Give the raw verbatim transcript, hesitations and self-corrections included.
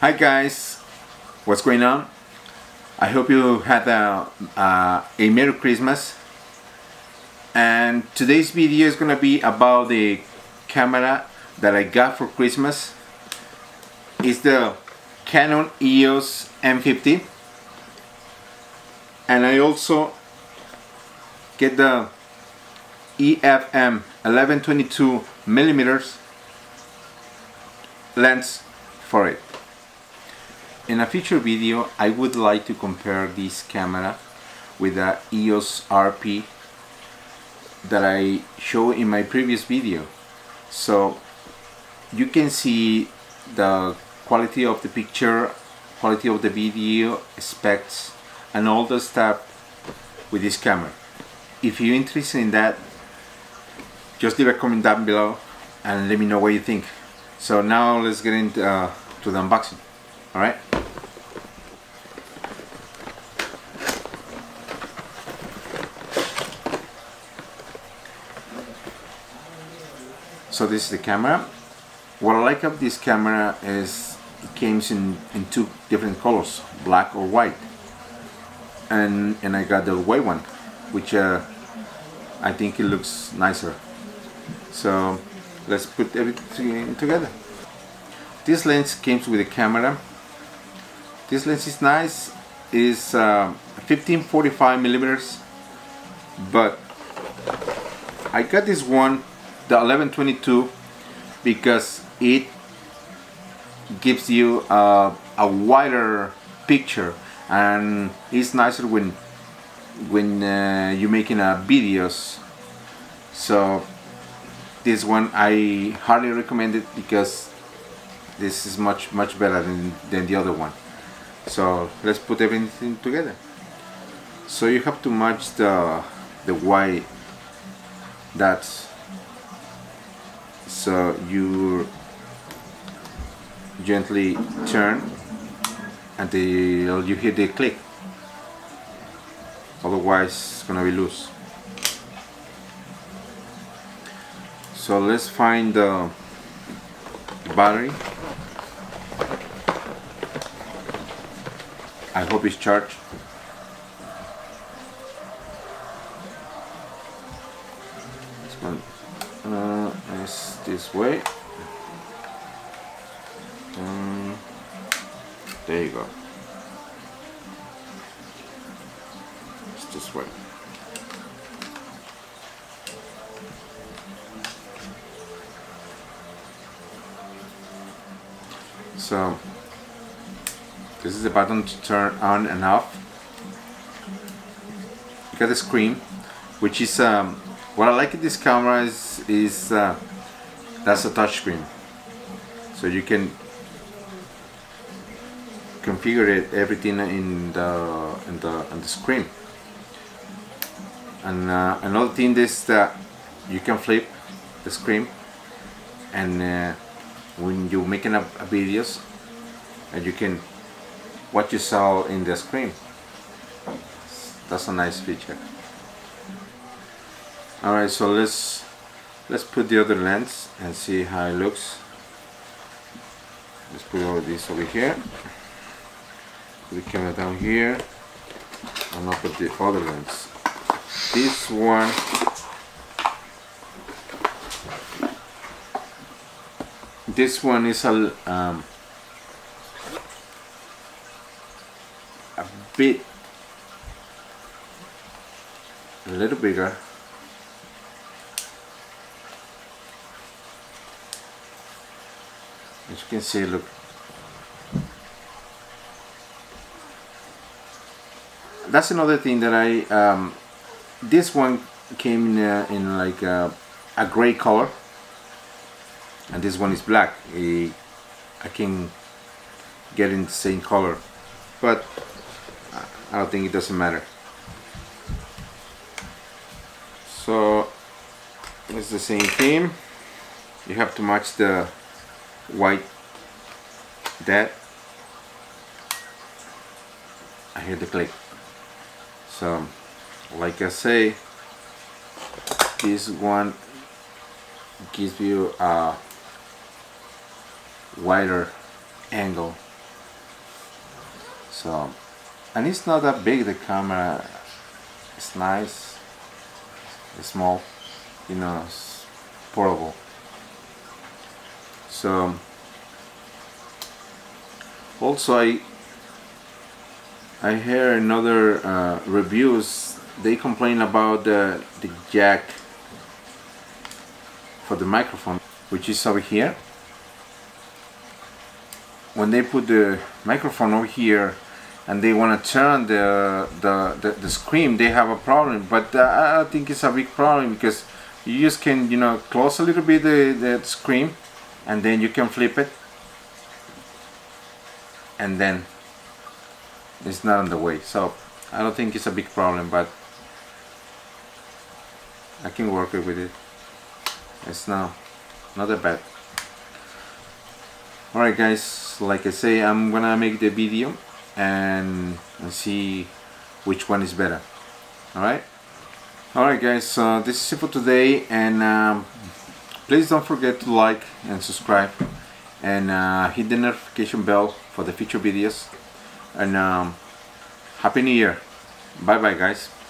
Hi guys, what's going on? I hope you had a, uh, a Merry Christmas. And today's video is gonna be about the camera that I got for Christmas. It's the Canon E O S M fifty, and I also get the E F M eleven twenty-two millimeters lens for it. In a future video, I would like to compare this camera with the E O S R P that I showed in my previous video, so you can see the quality of the picture, quality of the video, specs, and all the stuff with this camera. If you're interested in that, just leave a comment down below and let me know what you think. So now let's get into uh, to the unboxing. All right. So this is the camera. What I like of this camera is it comes in in two different colors, black or white, and and I got the white one, which uh, I think it looks nicer. So let's put everything together. This lens comes with a camera. This lens is nice. It's uh, fifteen forty-five millimeters, but I got this one, the eleven twenty-two, because it gives you a, a wider picture, and it's nicer when when uh, you're making uh, videos. So this one I hardly recommend it because this is much much better than, than the other one. So let's put everything together. So you have to match the the white dots, so you gently turn until you hear the click, otherwise it's gonna be loose. So let's find the battery. I hope it's charged. This one uh, is this way. Um, there you go. It's this way. So this is the button to turn on and off. You got the screen, which is um, what I like in this camera is is uh, that's a touch screen, so you can configure it everything in the in the in the screen. And uh, another thing is that you can flip the screen, and uh, when you're making up videos, and you can what you saw in the screen. That's a nice feature. Alright, so let's let's put the other lens and see how it looks. Let's put all this over here, put the camera down here, and I'll put the other lens. This one this one is a um, a bit a little bigger. As you can see, look, that's another thing that I um, this one came in, uh, in like a, a gray color, and this one is black. I, I can get in the same color, but I don't think it doesn't matter. So it's the same theme. You have to match the white that. I hear the click. So like I say, this one gives you a wider angle So, and it's not that big, the camera. It's nice, it's small, you know, it's portable. So also I I hear another uh, reviews, they complain about the, the jack for the microphone, which is over here. When they put the microphone over here and they want to turn the, the, the, the screen, they have a problem. But uh, I think it's a big problem, because you just can, you know, close a little bit the, the screen, and then you can flip it, and then it's not on the way. So I don't think it's a big problem, but I can work with it. It's not, not that bad. Alright guys, like I say, I'm gonna make the video and, and see which one is better. Alright? Alright guys, so this is it for today, and um, please don't forget to like and subscribe, and uh, hit the notification bell for the future videos, and um, Happy New Year. Bye bye guys.